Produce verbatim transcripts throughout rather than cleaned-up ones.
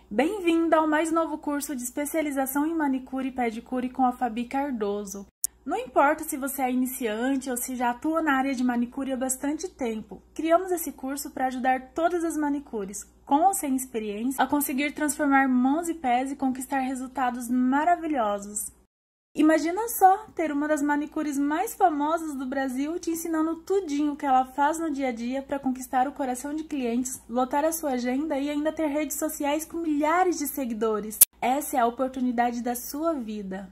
Bem-vinda ao mais novo curso de especialização em manicure e pedicure com a Fabi Cardoso. Não importa se você é iniciante ou se já atua na área de manicure há bastante tempo, criamos esse curso para ajudar todas as manicures, com ou sem experiência, a conseguir transformar mãos e pés e conquistar resultados maravilhosos. Imagina só ter uma das manicures mais famosas do Brasil te ensinando tudinho o que ela faz no dia a dia para conquistar o coração de clientes, lotar a sua agenda e ainda ter redes sociais com milhares de seguidores. Essa é a oportunidade da sua vida.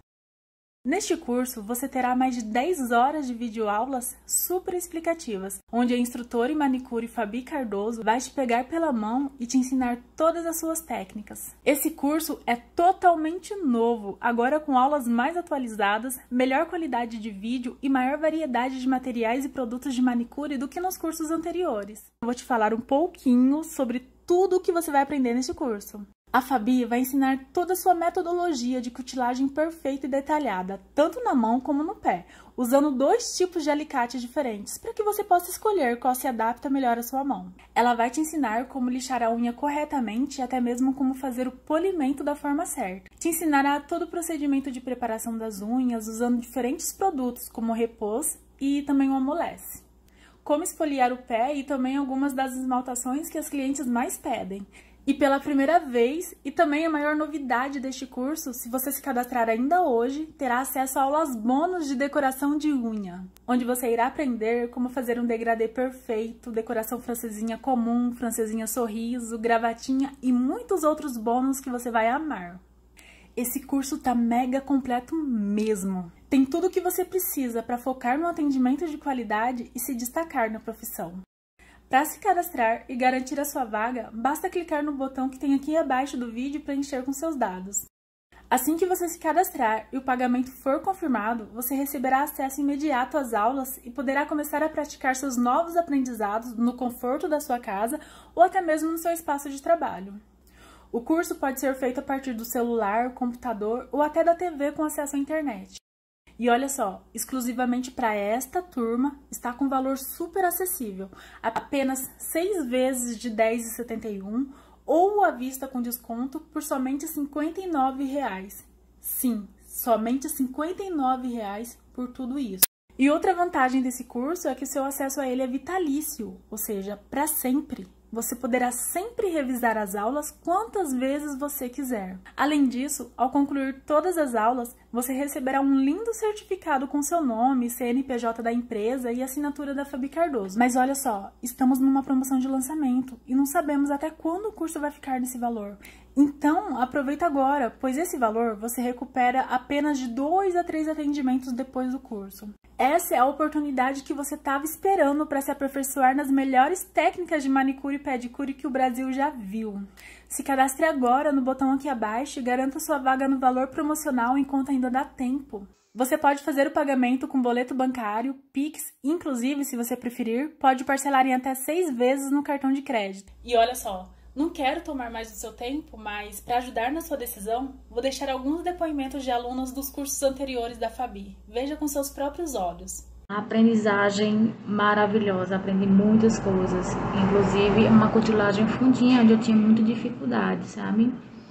Neste curso, você terá mais de dez horas de videoaulas super explicativas, onde a instrutora em manicure Fabi Cardoso vai te pegar pela mão e te ensinar todas as suas técnicas. Esse curso é totalmente novo, agora com aulas mais atualizadas, melhor qualidade de vídeo e maior variedade de materiais e produtos de manicure do que nos cursos anteriores. Eu vou te falar um pouquinho sobre tudo o que você vai aprender neste curso. A Fabi vai ensinar toda a sua metodologia de cutilagem perfeita e detalhada, tanto na mão como no pé, usando dois tipos de alicate diferentes, para que você possa escolher qual se adapta melhor à sua mão. Ela vai te ensinar como lixar a unha corretamente e até mesmo como fazer o polimento da forma certa. Te ensinará todo o procedimento de preparação das unhas, usando diferentes produtos, como o repousse e também o amolece. Como esfoliar o pé e também algumas das esmaltações que as clientes mais pedem. E pela primeira vez, e também a maior novidade deste curso, se você se cadastrar ainda hoje, terá acesso a aulas bônus de decoração de unha, onde você irá aprender como fazer um degradê perfeito, decoração francesinha comum, francesinha sorriso, gravatinha e muitos outros bônus que você vai amar. Esse curso tá mega completo mesmo. Tem tudo o que você precisa para focar no atendimento de qualidade e se destacar na profissão. Para se cadastrar e garantir a sua vaga, basta clicar no botão que tem aqui abaixo do vídeo e preencher com seus dados. Assim que você se cadastrar e o pagamento for confirmado, você receberá acesso imediato às aulas e poderá começar a praticar seus novos aprendizados no conforto da sua casa ou até mesmo no seu espaço de trabalho. O curso pode ser feito a partir do celular, computador ou até da T V com acesso à internet. E olha só, exclusivamente para esta turma, está com valor super acessível, apenas seis vezes de dez reais e setenta e um centavos ou à vista com desconto por somente cinquenta e nove reais. Sim, somente cinquenta e nove reais por tudo isso. E outra vantagem desse curso é que o seu acesso a ele é vitalício, ou seja, para sempre. Você poderá sempre revisar as aulas quantas vezes você quiser. Além disso, ao concluir todas as aulas, você receberá um lindo certificado com seu nome, C N P J da empresa e assinatura da Fabi Cardoso. Mas olha só, estamos numa promoção de lançamento e não sabemos até quando o curso vai ficar nesse valor. Então, aproveita agora, pois esse valor você recupera apenas de dois a três atendimentos depois do curso. Essa é a oportunidade que você estava esperando para se aperfeiçoar nas melhores técnicas de manicure e pedicure que o Brasil já viu. Se cadastre agora no botão aqui abaixo e garanta sua vaga no valor promocional enquanto ainda dá tempo. Você pode fazer o pagamento com boleto bancário, Pix, inclusive, se você preferir, pode parcelar em até seis vezes no cartão de crédito. E olha só, não quero tomar mais do seu tempo, mas para ajudar na sua decisão, vou deixar alguns depoimentos de alunos dos cursos anteriores da Fabi. Veja com seus próprios olhos. A aprendizagem maravilhosa, aprendi muitas coisas, inclusive uma cutilagem fundinha, onde eu tinha muita dificuldade, sabe?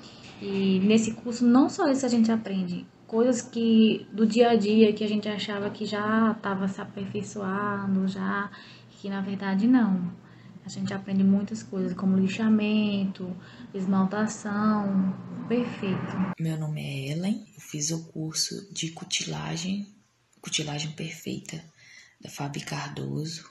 E nesse curso não só isso a gente aprende, coisas que do dia a dia que a gente achava que já estava se aperfeiçoando, já, que na verdade não. A gente aprende muitas coisas, como lixamento, esmaltação, perfeito. Meu nome é Ellen, eu fiz o curso de cutilagem, cutilagem perfeita, da Fabi Cardoso.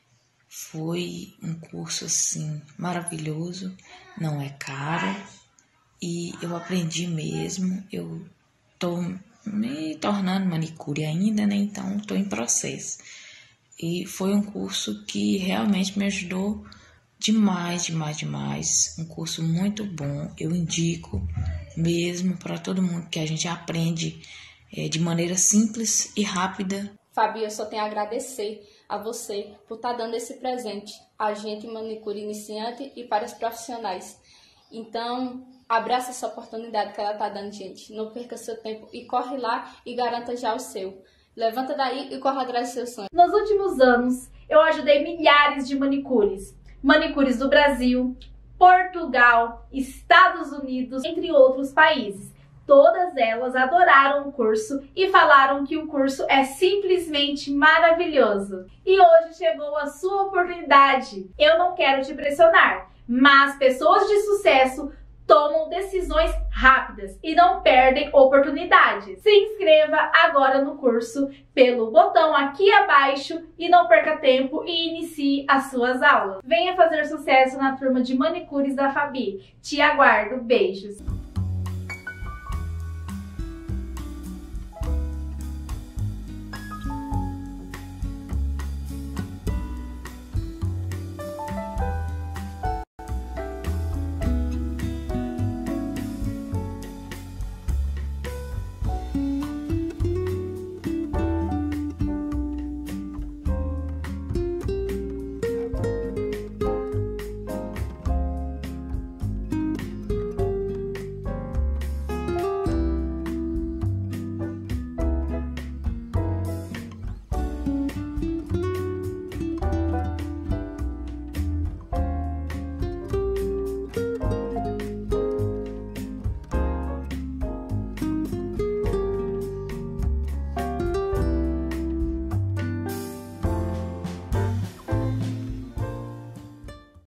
Foi um curso, assim, maravilhoso, não é caro, e eu aprendi mesmo. Eu tô me tornando manicure ainda, né, então tô em processo. E foi um curso que realmente me ajudou demais, demais, demais. Um curso muito bom. Eu indico mesmo para todo mundo, que a gente aprende é, de maneira simples e rápida. Fabi, eu só tenho a agradecer a você por estar dando esse presente a gente, manicure iniciante e para os profissionais. Então, abraça essa oportunidade que ela está dando, gente. Não perca seu tempo e corre lá e garanta já o seu. Levanta daí e corre atrás do seu sonho. Nos últimos anos, eu ajudei milhares de manicures. Manicures do Brasil, Portugal, Estados Unidos, entre outros países. Todas elas adoraram o curso e falaram que o curso é simplesmente maravilhoso. E hoje chegou a sua oportunidade. Eu não quero te pressionar, mas pessoas de sucesso tomam decisões rápidas e não perdem oportunidades. Se inscreva agora no curso pelo botão aqui abaixo e não perca tempo e inicie as suas aulas. Venha fazer sucesso na turma de manicures da Fabi. Te aguardo. Beijos!